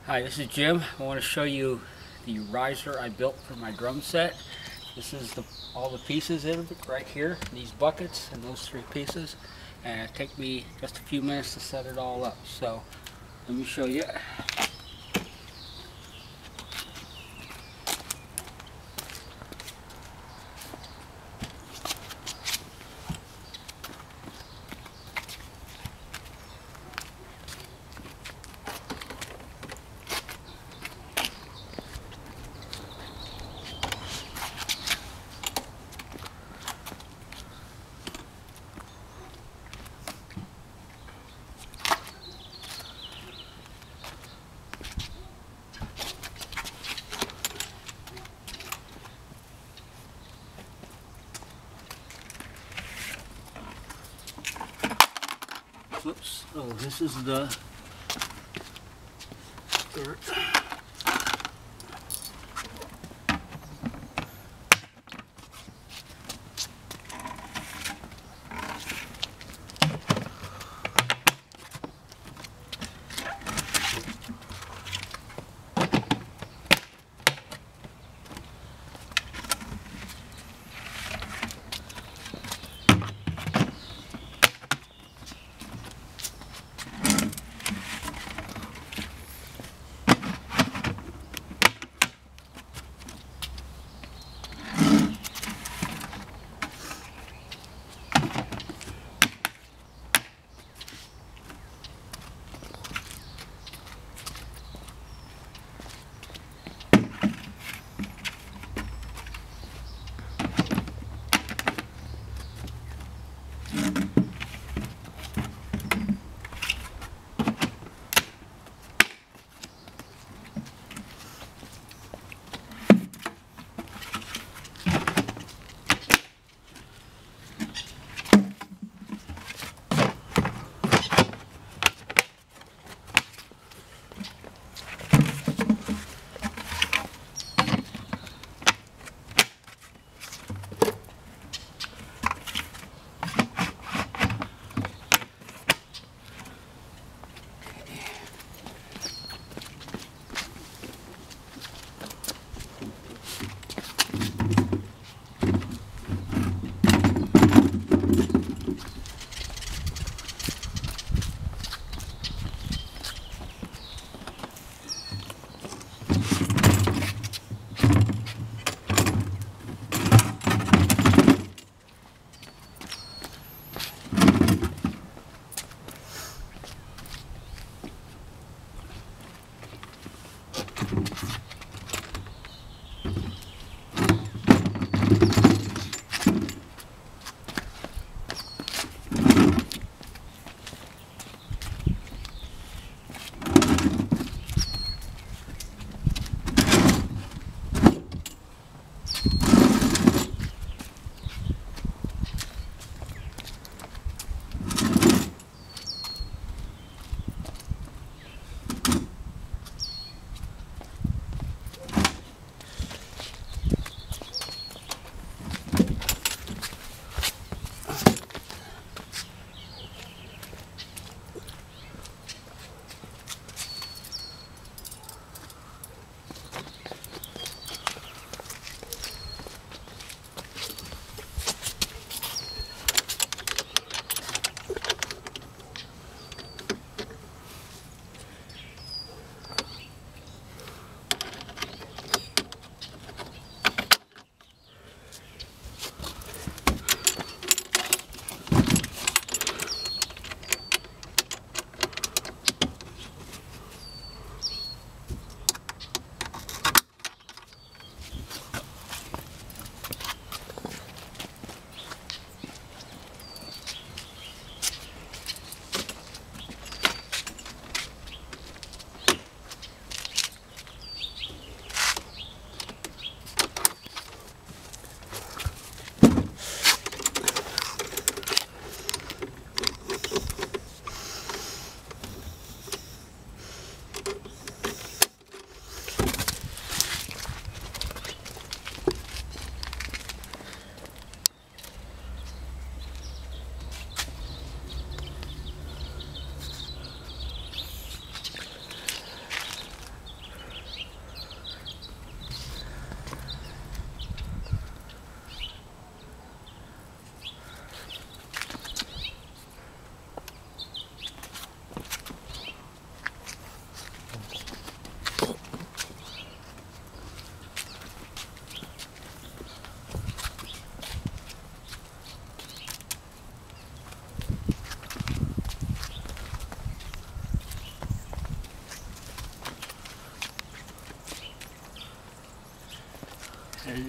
Hi, this is Jim. I want to show you the riser I built for my drum set. This is all the pieces in it right here, these buckets and those 3 pieces. And it took me just a few minutes to set it all up. So let me show you. Whoops. Oh, this is the dirt.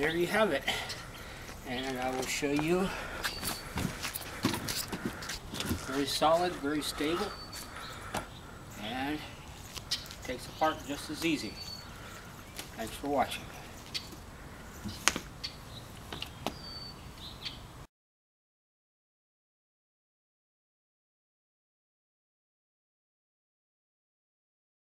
there you have it. And I will show you. Very solid, very stable, and takes apart just as easy. Thanks for watching.